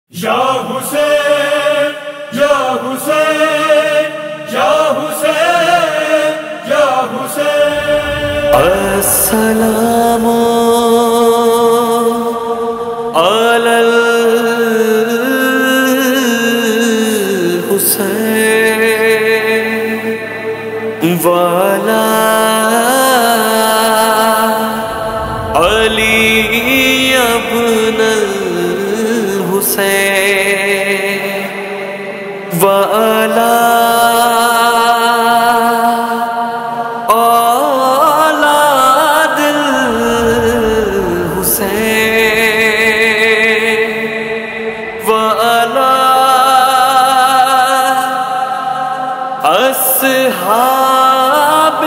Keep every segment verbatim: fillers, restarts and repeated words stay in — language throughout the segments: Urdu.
یا حسین یا حسین یا حسین یا حسین السلام علی الحسین وعلی علی ابن الحسین وعلی اولاد الحسین وعلی اصحاب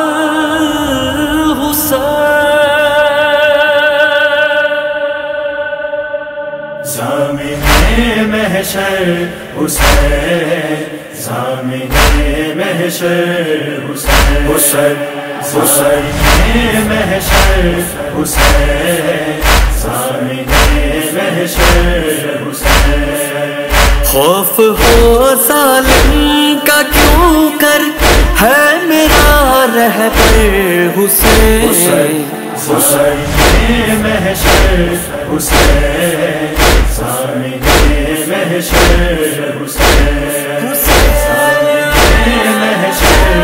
زامن محشر حسین زامن محشر حسین حسین حسین محشر حسین زامن محشر حسین خوف ہو ظالم کا کیوں کر ہے میرا رہبر حسین حسین محشر حسین زامن محشر حسین زامن محشر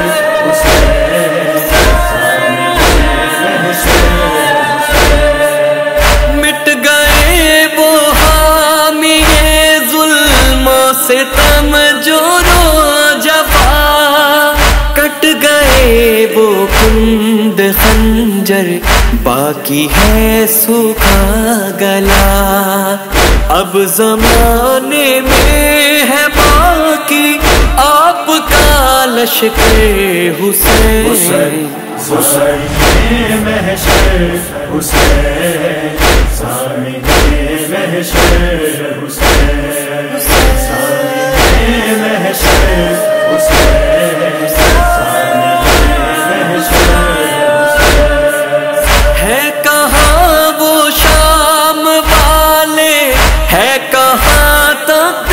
حسین مٹ گئے وہ حامی ظلم و ستم جو رو جفا کٹ گئے وہ کند خنجر باقی ہے سوکھا گلا اب زمانے میں ہے باقی آپ کا لشکر حسین حسین محشر حسین زامن محشر حسین زامن محشر حسین ہے کہاں وہ شام والے ہے کہاں تخت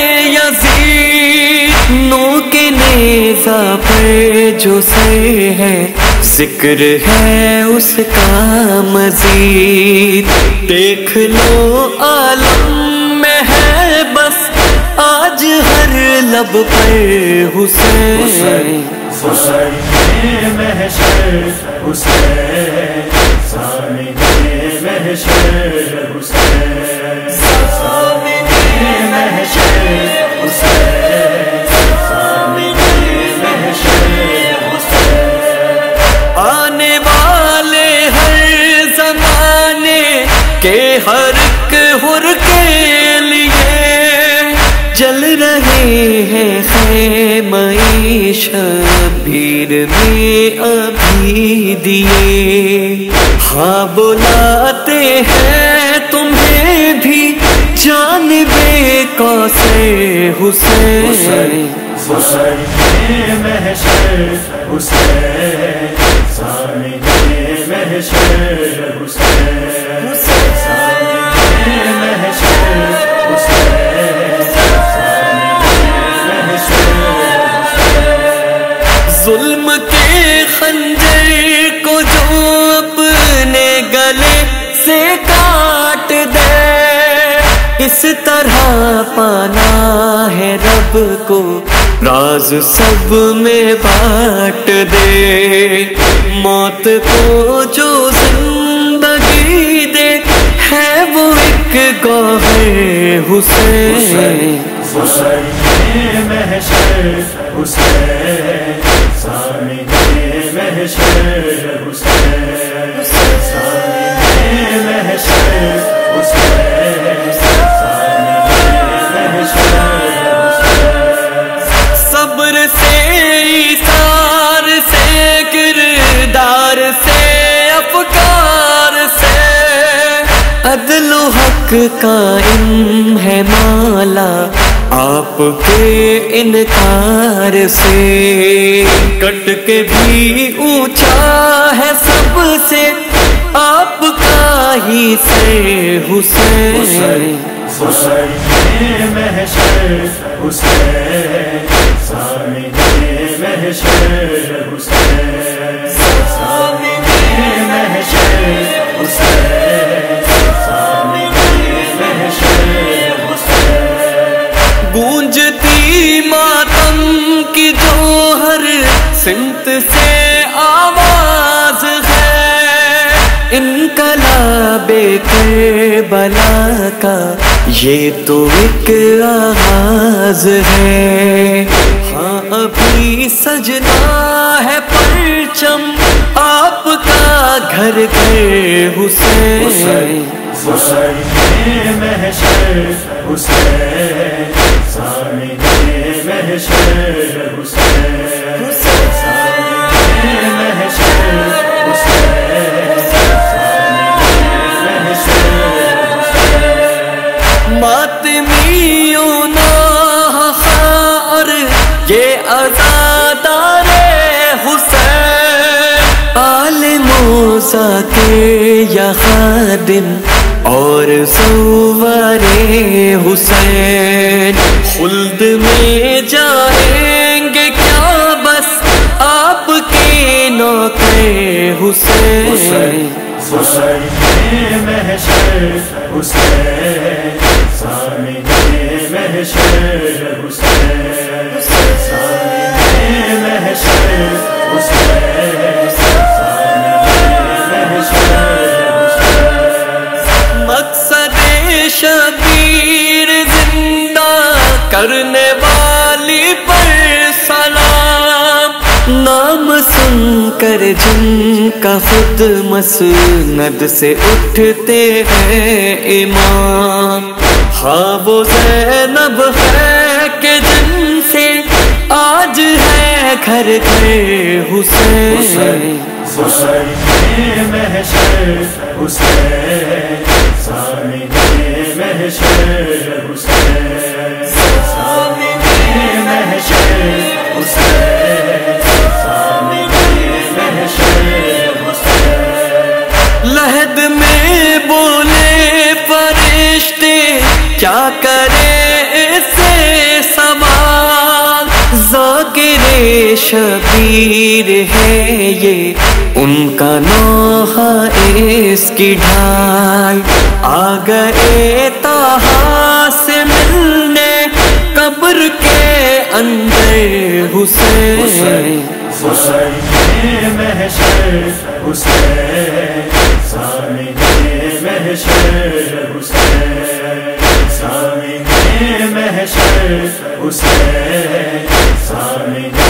یزید نو کے نیزہ پر جو سر ہے ذکر ہے اس کا مزید دیکھ لو عالم میں ہے بس آج ہر لب پر حسین حسین محشر حسین زامن محشر حسین زامن محشر حسین زامن محشر حسین آنے والے ہر زمانے کے ہر ایک حر کے لیے جل رہے ہیں خیمہ شبیر میں ابھی دیے ہاں بلاتے ہیں تمہیں بھی جانب کوثر حسین حسین محشر حسین زامن محشر حسین زامن محشر حسین ظلم کے خنجر کو جو اپنے گلے سے کاٹ دے اس طرح پانا ہے رب کو راز سب میں بانٹ دے موت کو جو زندگی دے ہے وہ ایک گوہر حسین حسین محشر حسین زامن محشر حسین زامن محشر حسین صبر سے ایثار سے کردار سے افکار سے عدل و حق قائم ہے مولا آپ کے انکار سے کٹ کے بھی اونچا ہے سب سے آپ کا ہی سے حسین حسین محشر حسین سامنے محشر حسین سامنے محشر حسین سامنے محشر حسین گونجتی ماتم کی جو ہر سمت سے آواز ہے، انقلاب کربلا کا یہ تو ایک آغاز ہے۔ ہاں ابھی سجنا ہے پرچم آپ کا گھر گھر حسین حسین محشر حسین سامنے محشر حسین سامنے محشر حسین سامنے محشر ماتمیوں نا خار یہ عزادار حسین، آل موسیٰ کے یا خادم اور سوار حسین، خلد میں جائیں گے کیا بس آپ کے نوکر حسین حسین محشر حسین سامنے محشر حسین سامنے محشر حسین سامنے محشر مقصد شبیر زندہ کرنے والی پر سلام، نام سن کر جن کا خود مسند سے اٹھتے ہیں امام، ہاں وہ زینب ہے کہ جن سے آج ہے گھر گھر حسین حسین محشر حسین سامنے محشر حسین سامنے محشر حسین سامنے محشر حسین لحد میں بولے فرشتے کیا کرے اس سے سوال، ذاکر شبیر ہے یہ ان کا نوحہ اس کی ڈھال، آ گئے طٰہٰ سے ملنے قبر کے اندر حسین حسین محشر حسین سامنے محشر حسین سامنے محشر حسین سامنے